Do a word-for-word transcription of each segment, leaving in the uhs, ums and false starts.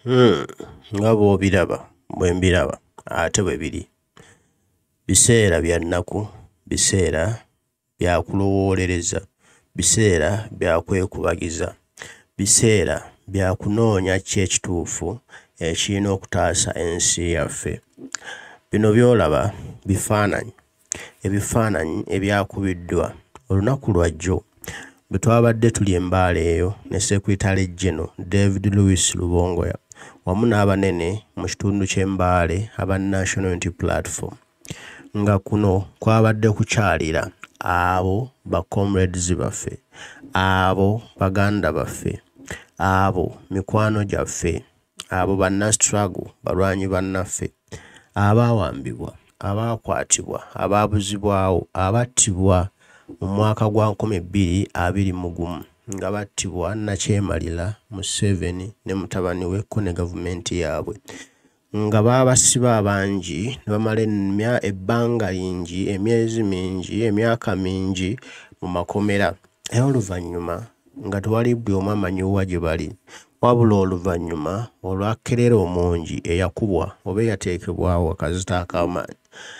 Hmm, nga bw'obiraba bwe mbiraba ate bwe biri. Biseera bya nnaku, biseera bya kulowolereza, biseera bya kwekubagiza, biseera bya kunoonya ki ekituufu ekirina okutaasa ensi yaffe. Bino by'olaba bifaananyi, ebifaananyi ebyakubiddwa olunaku lwa jjo bwe twabadde tuli embaala eyo ne Secretary General David Louis Lubongoya wamu n'abanene mu kitundu ky'embaale aba National Unity Platform, nga kuno kwabadde kukyalira abo ba comrades baffe, abo baganda baffe, abo mikwano gyaffe, abo banna struggle balwanyi bannaffe, abawambibwa, abakwatibwa, ababuzibwawo, abattibwa mu mwaka gwa nkumi bbiri abiri mu gumu nga battibwa Nakyemalira Museveni ne mutabani we ko ne gavumenti yaabwe, nga baabasiba abangi ne bamala ebbanga lingi, emyezi mingi, emyaka mingi mu makomera, era oluvannyuma nga tewali buli omu amanyiwa gye bali, wabula oluvannyuma olwa Kerera omungi eyakubwa oba eyateekebwawo akazita ak'amaanyi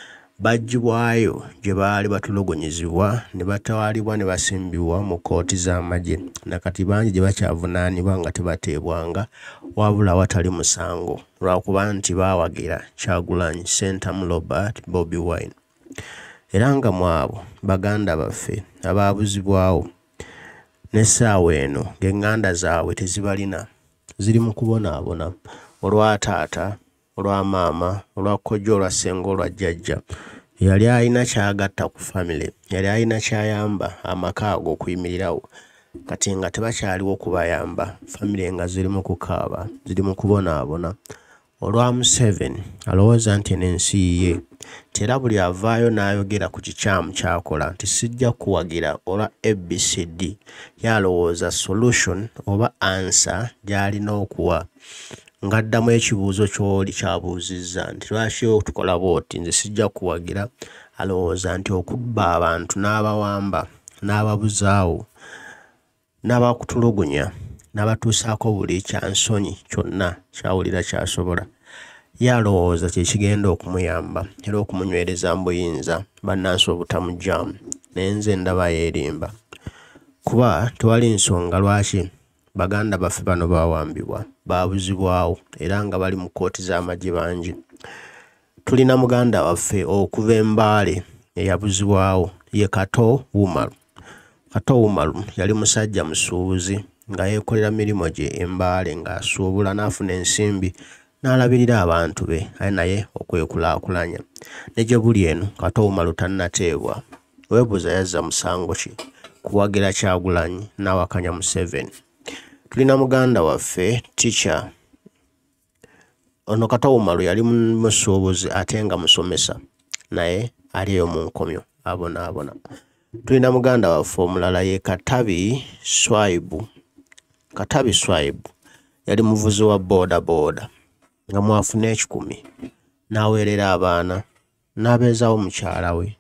baggyibwayo gye baali batulugunyizibwa ne batwalibwa ne basimbibwa mu kkooti z'amagye, nakati bangi gye bakyavunaanibwa nga tebateebwanga wabula watali musango lwakuba nti baawagira Kyagulanyi Ssentamu Robert Bobi Wine. Era nga mu abo baganda baffe abaabuzibwawo n'essaawa eno ng'eŋŋanda zaabwe tezibalina, ziri mu kubonaabona olwa taata, olwa maama, olwa kkojja, olwa ssenga, olwa jjajja. Yali alina kyagatta ku famile, yali alina kyayamba amaka ago okuyimirirawo, kati nga tebakyaliwo kubayamba, famile nga ziri mu kukaaba, ziri mu kubonaabona olwa Museveni alowooza nti n'ensi yiye, era buli avaayo n'ayogera ku kikyamu kyakola nti sijja kuwagira olwa A B C D, yalowooza solution oba answer gy'alina okuwa, ng'addamu ekibuuzo ky'oli kyabuuzizza nti lwaki tukola bw'oti, nze sijja kuwagira. Alowooza nti okubba abantu n'abawamba n'ababuzaawo n'abakutulugunya n'abatuusaako buli kyansonyi kyonna kyawulira kyasobola, yalowooza kye kigenda okumuyamba era okumunywereza mu buyinza bannansi obutamugyamu, naye nze ndaba yeerimba, kuba tewali nsonga lwaki baganda baffe bano baawambibwa, baabuzibwawo era nga bali mu kkooti z'amagye bangi. Tulina muganda waffe okuva embaale eyabuzibwawo ye Kato Wumalu. Kato Wumalu yali musajja musuubuzi nga yeekolera mirimu gye embaale ng'asuubula n'afuna ensimbi n'alabirira abantu be, aye naye okwekulaakulanya. Ne gye buli eno Kato Wumalu tannateebwa, weebuuza yazza musango ki kuwagira Kyagulanyi n'awakanya Museveni. Tulina muganda waffe teacher, ono Kato Wumalu yali musuubuzi ate nga musomesa, naye aliyo mu nkomyo abonaabona. Tulina muganda waffe omulala ye Katabi Swaibu. Katabi Swaibu yali muvuzi wa booda booda nga mwafuna ekikumi n'aweerera abaana n'abeezaawo mukyala we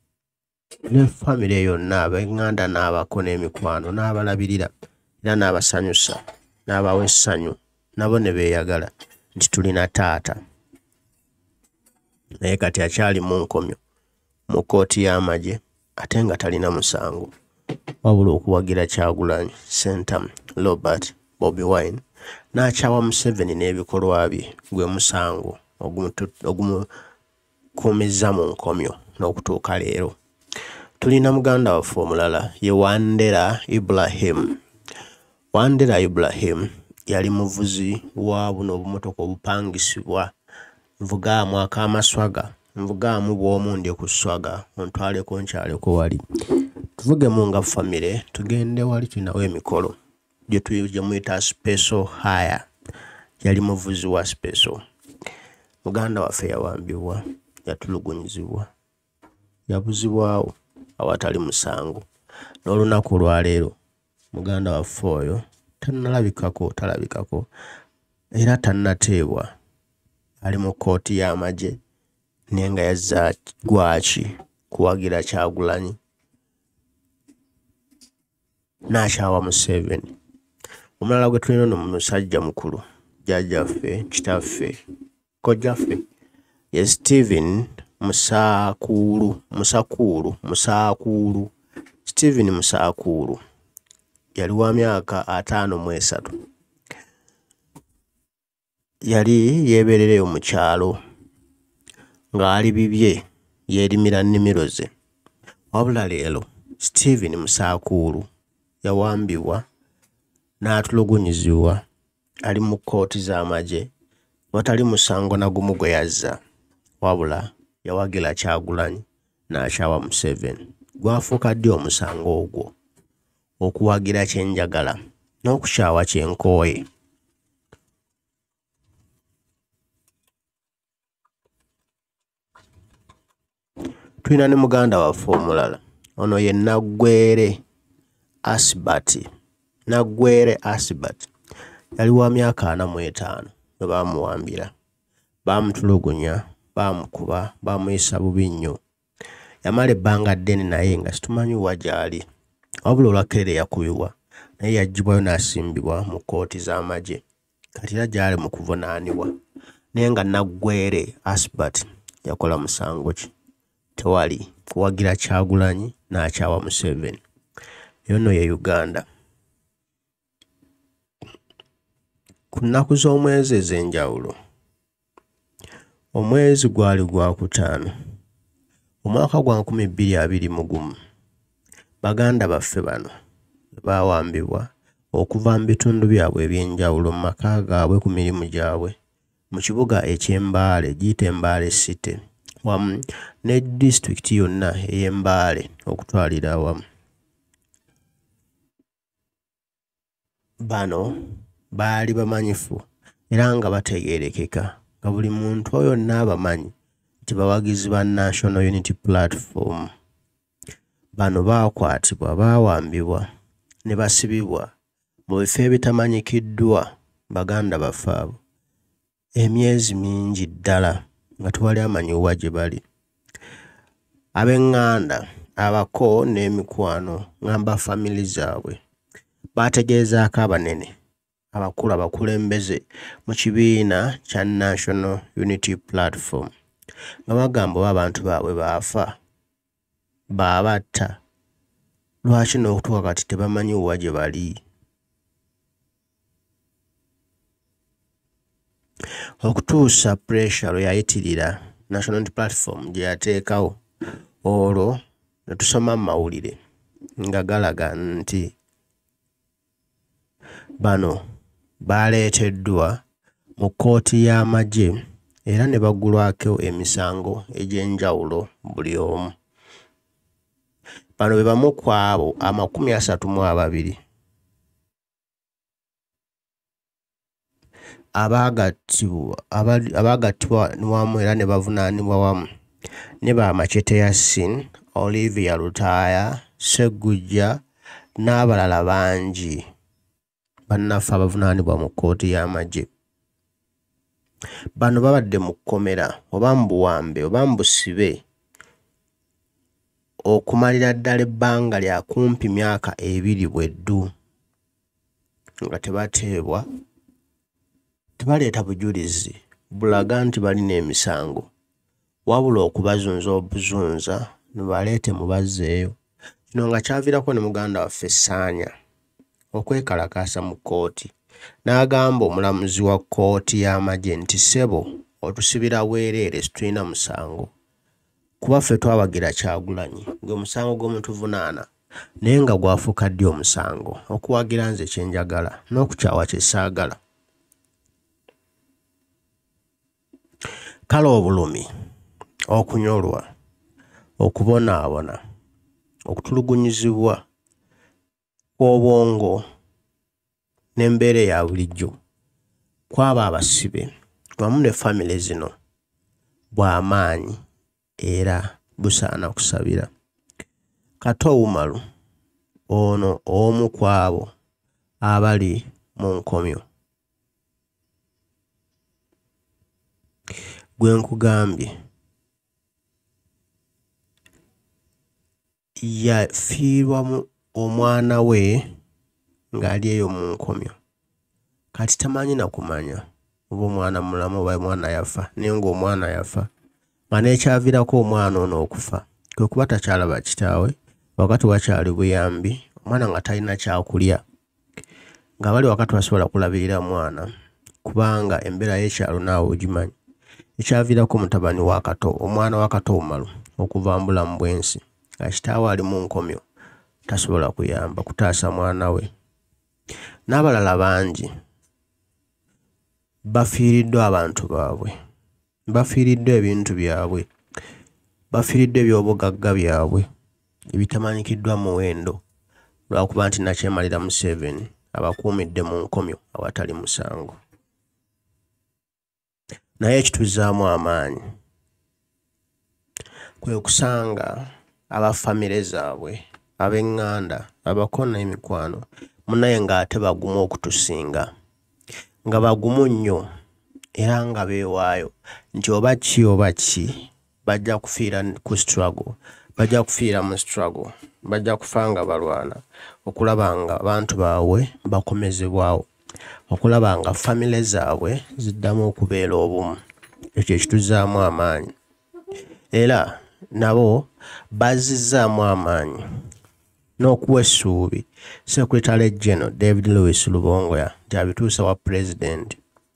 ne famire yonna, ab'eŋŋanda n'abako n'emikwano n'abalabirira era n'abasanyusa n'abawa essanyu, nabo ne beeyagala nti tulina taata, naye kati akyali mu nkomyo mu kkooti y'amagye ate nga talina musango wabula okuwagira Kyagulanyi Ssentamu Robert Bobi Wine n'akyawa Museveni n'ebikolwa bye gwe musango ogumukuumizza mu nkomyo n'okutuuka leero. Tulina muganda waffe omulala ye Wandera Ibrahim. Wandera Ibrahim yali muvuzi wa buno obumotoka obupangisibwa, nvugaamu ak'amaswaga, nvugaamu bw'omundi ku swaga ontwaleko nkyaleko wali, tuvugemu nga famire tugende wali tulinawo emikolo gye muyita special hire. Yali muvuzi wa special. Muganda waffe yawambibwa, yatulugunyizibwa, yabuzibwawo awatali musango, n'olunaku olwaleero muganda waffe oyo tannalabikako, talabikako era tannateebwa, ali mu kkooti y'amagye naye nga yazza gwaki kuwagira Kyagulanyi n'akyawa Museveni. Omulala gwe tulina no musajja mukulu jjajjaffe kitaffe kojjaffe ye Stephen Musakulu Musakulu Musakulu Stephen Musakulu yali wa myaka ataano mu esatu. Yali yeebeerereyo mu kyalo ng'ali bibye yeerimira nnimiro ze. Wabula leero Stephen Musakulu yawambibwa n'atulugunyizibwa ali mu kkooti z'amagye watali musango na gumu gwe yazza, wabula yawagira Kyagulanyi n'akyawa Museveni. Gwafuuka ddi omusango ogwo? Okuwagira kyenjagala n'okukyawa kyenkooye. Tulina ne muganda waffe omulala, ono ye Naggwere Asibati. Naggwere Asibati yali wa myaka ana mu etaano bwe baamuwambira. Baamutulugunya, baamukuba, baamuyisa bubi nnyo. Yamala ebbanga ddene naye nga situmanyi wa gy'ali. Wabula olwakkerere yakubibwa naye yaggyibwayo n'asimbibwa mu kkooti z'amagye. Kati era gy'ali mu kuvunaanibwa. Naye nga Naggwere Asibati yakola musango ki? Tewali. Kuwagira Kyagulanyi n'akyawa Museveni. Eyo nno ye Uganda. Ku nnaku z'omwezi ez'enjawulo, omwezi gwali gwa kutaano omwaka gwa nkumi bbiri abiri mu gumu, baganda baffe bano baawambibwa okuva mu bitundu byabwe eby'enjawulo mu maka gaabwe ku mirimu gyabwe mu kibuga eky'Embaale giyita Embaale City wamu ne disitulikiti yonna ey'Embaale okutwalira awamu. Bano baali bamanyifu era nga bategeerekeka nga buli muntu oyo n'abamanyi nti bawagizi ba National Unity Platform. Bano baakwatibwa, baawambibwa ne basibibwa mu bifo ebitamanyikiddwa baganda baffe abo emyezi mingi ddala nga tewali amanyiwa gye bali. Ab'eŋŋanda, abako n'emikwano ngamba famili zaabwe baategeezaako abanene abakulu abakulembeze mu kibiina kya National Unity Platform nga bagamba oba abantu baabwe baafa, baabatta, lwaki n'okutuuka kati tebamanyi wa gye bali. Okutuusa pressure lwe yayitirira National Unity Platform gye yateekawo, olwo ne tusoma mu mawulire nga galaga nti bano baaleeteddwa mu kkooti y'amagye era ne baggulwako emisango egy'enjawulo buli omu. Bano be bamu ku abo amakumi asatu mu ababiri abaagattibwa abaagattibwa wamu era ne bavunaanibwa wamu ne ba Machete Yasin, Olivia Lutaya, Segujja n'abalala bangi bannaffe abavunaanibwa mu kkooti y'amagye. Bano babadde mu kkomera oba mu buwambe oba mu busibe okumalira ddala ebbanga lya kumpi myaka ebiri bweddu nga tebateebwa, tebaleeta bujulizi bulaga nti balina emisango, wabula okubazunza obuzunza ne baleete mubazzeeyo. Kino nga kyaviirako ne muganda waffe Ssaanya okwekalakaasa mu kkooti n'agamba omulamuzi wa kkooti y'amagye nti ssebo otusibira bwereere situlina musango kuba ffe twawagira Kyagulanyi gwe musango gw'omutuvunaana naye nga gwafuuka ddi omusango okuwagira nze kyenjagala n'okukyawa kye ssaagala. Kale obulumi, okunyolwa, okubonaabona, okutulugunyizibwa kw'obwongo n'embeera ya bulijjo kwaba abasibe wamu ne famile zino bw'amaanyi era busaana kusabira. Kato Umaru ono omu ku abo abali mu nkomyo. Gwe nkugambye yafiirwamu omwana we ng'ali eyo mu nkomyo, kati tamanyi na kumanya oba omwana mulamu oba omwana yafa naye ng'omwana yafa nga n'ekyaviirako omwana ono okufa kwe kuba takyalaba kitaawe wakati wakyali buyambi omwana nga talina kyakulya nga bali wakati basobola kulabirira mwana kubanga embeera y'ekyalo naawe ogimanyi ekyaviirako mutabani wa kato omwana wa Katoomalu okuva mu bulamu bw'ensi nga kitaawe ali mu nkomyo tasobola kuyamba kutaasa mwana we n'abalala bangi bafiiriddwa abantu baabwe bafiiriddwa ebintu byabwe bafiiriddwa ebyobugagga byabwe ebitamanyikiddwa muwendo lwakuba nti Nakyemalira Museveni abakuumidde mu nkomyo awatali musango naye ekituzaamu amaanyi kwe kusanga aba famile zaabwe ab'eŋŋanda abako n'emikwano munaye ng'ate bagumu okutusinga nga bagumu nnyo era nga beewaayo nti oba ki oba ki bajja kufiira ku struggle bajja kufiira mu struggle bajja kufa nga balwana okulaba nga abantu baabwe bakomezebwawo okulaba nga famile zaabwe ziddamu okubeera obumu ekyo ekituzaamu amaanyi era nabo bazizzaamu amaanyi n'okuwa essuubi Secretary General David Lewis Lubongoya nti abituusa wa President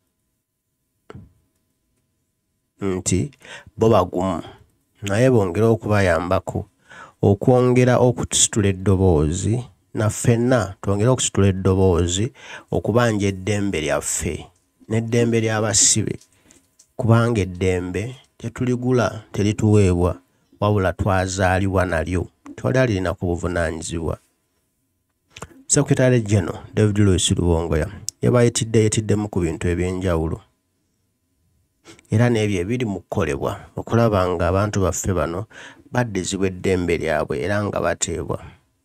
nti bo bagumu naye bongera okubayambako okwongera okusitula eddoboozi na ffenna twongera okusitula eddoboozi okubanja eddembe lyaffe n'eddembe ly'abasibe kubanga eddembe tetuligula terituweebwa wabula twazaalibwa nalyo twali alina ku buvunaanyizibwa. Secretary General David Lewis Lubongoya yabayitidde yetiddemu ku bintu eby'enjawulo era n'ebyo ebiri mu kukolebwa okulaba nga abantu baffe bano baddizibwa eddembe lyabwe era nga bateebwa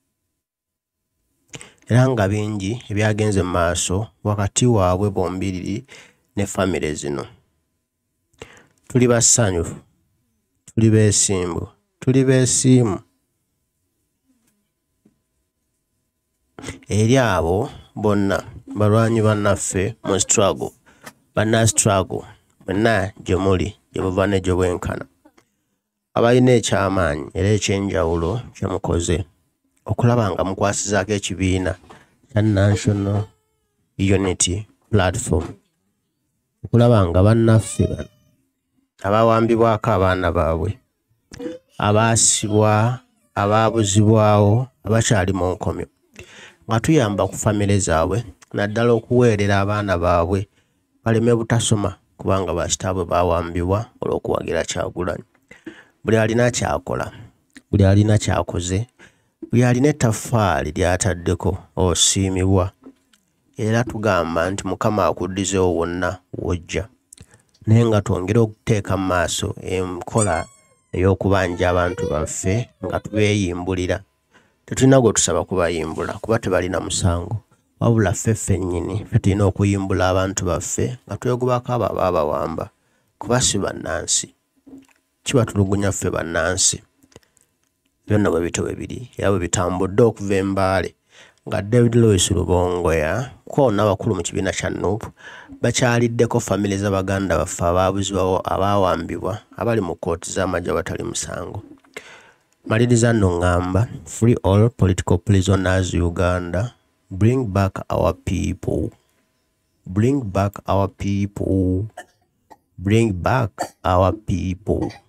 era nga bingi ebyagenze mu maaso wakati waabwe bombiriri ne famile zino. Tuli basanyufu, tuli beesimbu, tuli beesiimu eri abo bonna balwanyi bannaffe mu struggle banna struggle mwenna gye muli gye muva ne gye bwenkana abalina ekyamaanyi era ekyenjawulo kye mukoze okulaba nga mukwasizaako ekibiina kya National Unity Platform okulaba nga bannaffe bano abawambibwako abaana baabwe abaasibwa abaabuzibwawo abakyali mu nkomyo nga tuyamba ku famile zaabwe naddala okuweerera abaana baabwe baleme butasoma kubanga bakitaabwe baawambibwa olw'okuwagira Kyagulanyi. Buli alina kyakola buli alina kyakoze buli alina ettaffaali ly'ataddeko osiimibwa era tugamba nti Mukama akuddizeewo wonna w'ojja naye nga twongere okuteeka mu maaso enkola ey'okubanja abantu baffe nga tubeeyimbulira tetulina gwe tusaba kubayimbula kuba tebalina musango wabula ffe ffennyini ffe tulina okuyimbula abantu baffe nga twegobako abo abaabawamba kuba si bannansi kibatulugunya ffe bannansi byonna bwe bito bwe biri era bwe bitambudde okuva embaale nga David Lewis Lubongoya ko n'abakulu mu kibiina kya N U P bakyaliddeko famile Zabaganda Bafe abaabuzibwawo abaawambibwa abali mu kooti z'amagye abatali musango. Maliriza nno ngamba free all political prisoners Uganda, bring back our people, bring back our people, bring back our people.